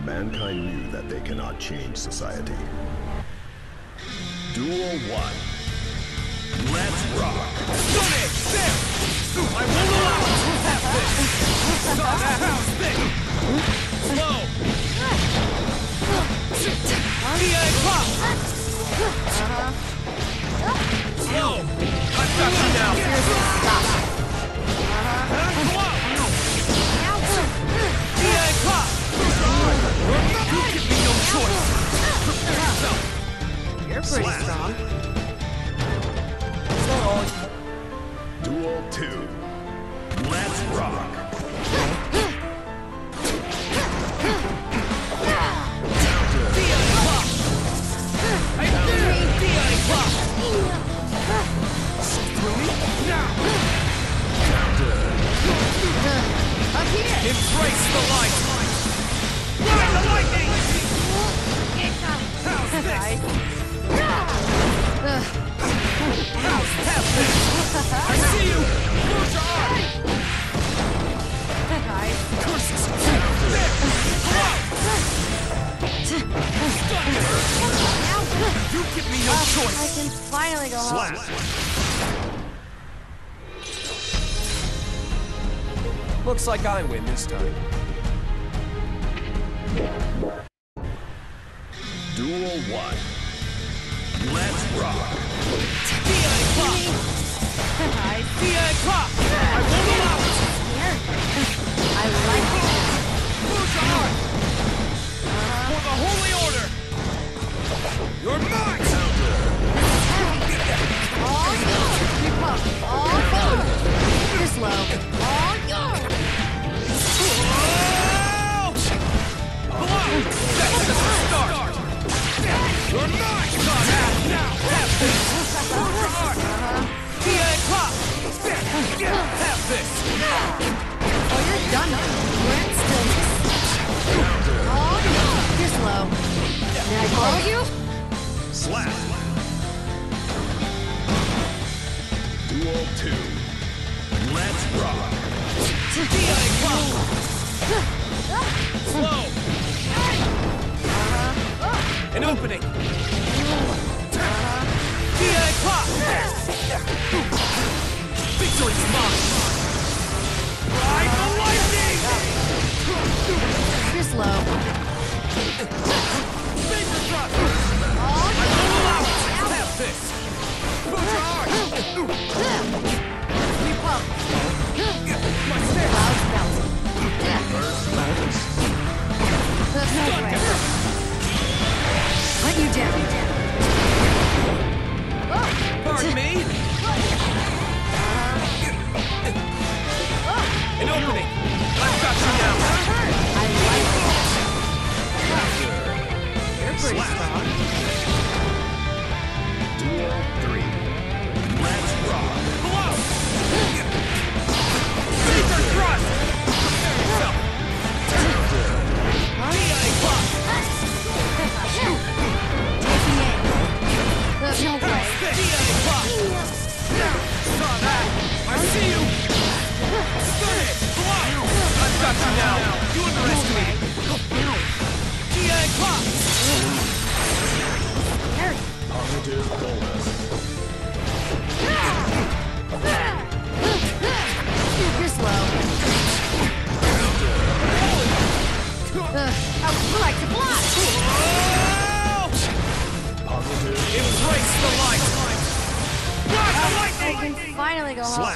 Mankind knew that they cannot change society. Duel 1. Let's rock! Sonic! There! I won't allow it! Have this! Stop that house thing! Slow! DA pop! Slow! I've got you now! Stop. Go out! DA pop! You give me no choice! Prepare yourself! You're pretty Slap. strong. Duel 2. Let's rock! DA pop! I DA pop! Through me? Now! Up here. Embrace the light! Ride the lightning! How's this? Nice. Have this! I see you! Close your eyes! Nice. Curses! There! Come out! You give me no I choice! can finally go home. Slap! Looks like I win this time. Duel 1. Let's rock! DA pop! Nice. DA pop! I won't allow it! Here. I like it. Close your heart! For the Holy Order! You're mine! All yours. Keep up. All yours. You're slow. All yours. Hello! That's just the start! You're mine! Now! Have this! Close your heart! DA pop! Have this! Oh, you're done. We're in stillness. All yours. You're slow. Did I call you? Slap! Duel 2. Let's rock! DA pop! Slow! An opening! DA pop! Victory's mine! Ride the lightning! You're slow. Vapor thrust! All I won't allow it! Have this! Close your heart! Keep up. My stairs! Clouds bouncing. First match. That's no way. Let you down. Pardon me? An opening! I've got you now! I like it. You're pretty Slap. strong. Duel 3. Let's rock! Hello! Vapor thrust! Prepare yourself! DA pop! Taking aim. There's no way. DA pop! Saw that! I see you! Stun it! Hello! I've got you now! You underestimated me! DA pop! Harry. Positive bonus. You're slow. I would like to fly. Positive Embrace the light! Ride the I lightning! can finally go home. slap.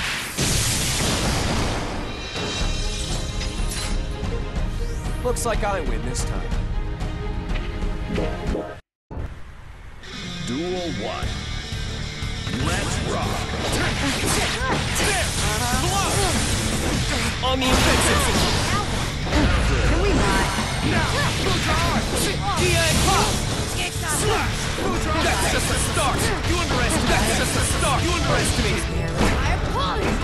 Looks like I win this time. Duel 1. Let's rock! There! Hello! On the offensive! Can we not? Now! Close your heart! DA pop! Slash! That's just a start! You underestimated! That's just a start! You underestimated me! I apologize.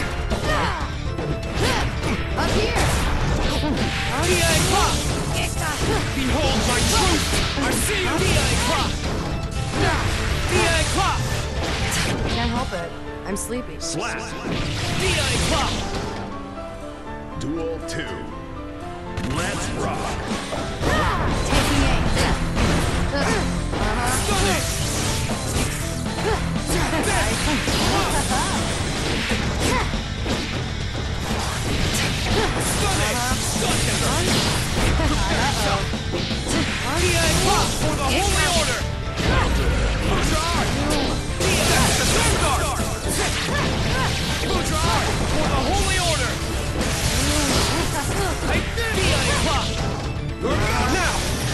Up here. DA pop! Behold my truth! I see you! DA pop! DA pop! Can't help it. I'm sleepy. Slap! DA pop! Duel 2. Let's rock. Taking aim. Stunning! For the Holy Order! Charge! Charge! For the Holy Order! Now!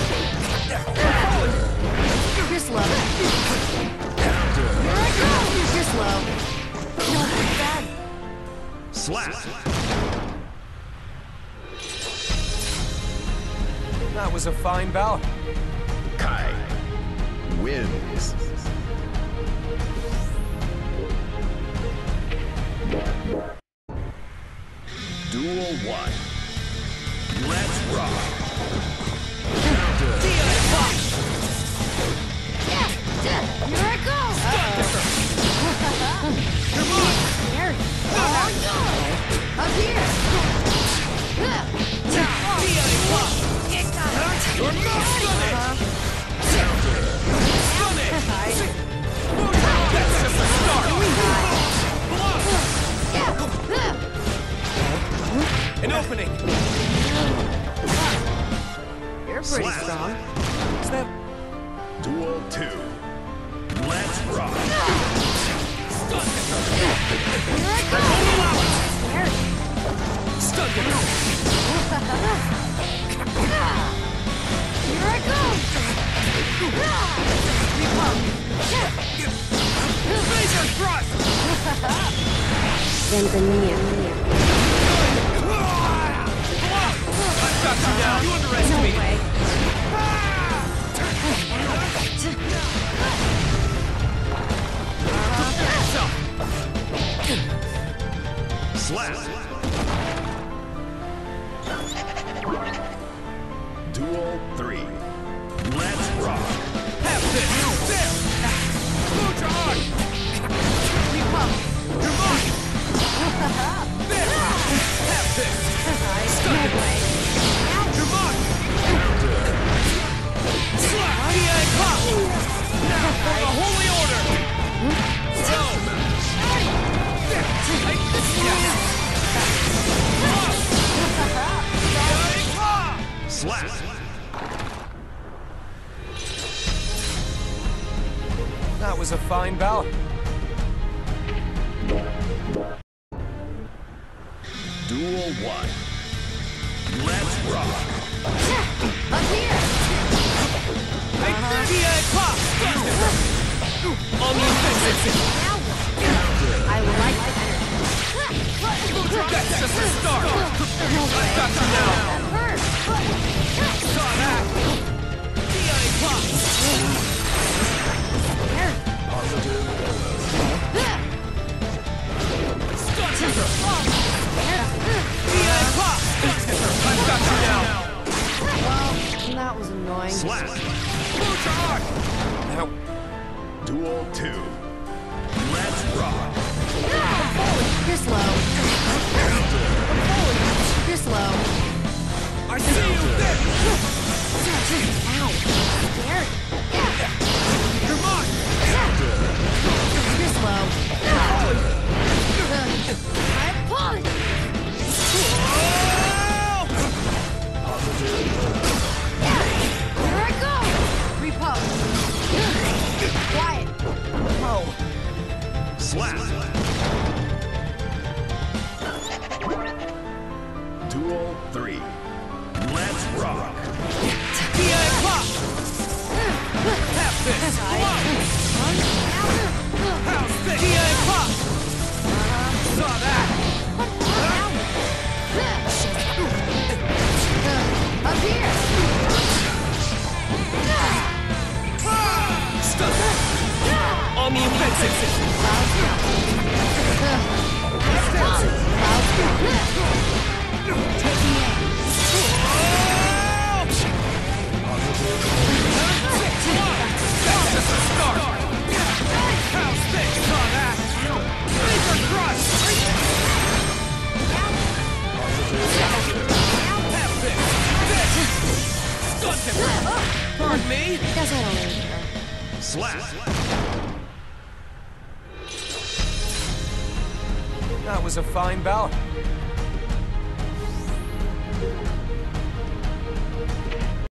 You're slow. You're slow. Not bad. Slap. That was a fine bout. Kai wins. Duel 1. Let's rock. Here I go. Come on! There. Oh, no. Up here. You're not stunning! Stunning! That's just the start! An opening! You're pretty Slap. strong. Is that... Duel 2. Let's rock. Here I go. There. Stunning! Here I go. Laser thrust! I've got you now! You underestimated me! Slap. Duel 3. Let's rock. Have this! There! Blue charge! You're mine! There! Have this! Stunning! You're mine! Slap! PA pop! Now for the Holy Order! Go! Take this down! Slap. That was a fine bout. Duel 1. Let's rock. Up here. PA pop! On the offensive! I like that. That's just the start! I've got you now! That hurt. Saw that! PA pop! Positive bonus. Stunt scissor! PA pop! I've got you now! Well, that was annoying. Slap. Blue charge! Now, Duel 2. Let's rock. You're slow. You're slow. I see you there! Ow. Scary. You're mine! You're slow. I apologize. Positive bonus. Here I go. Repose. Quiet. Oh, Slap. Duel 3. Let's rock. PA pop! Have this! Come on! How's this? PA pop! Saw that! Up here. Stunt! On the offensive! Taking aim. That's just the start! How's this? Saw that! Laser thrust! Have this! Pardon me? Guess I don't really care. Slap. That was a fine bout.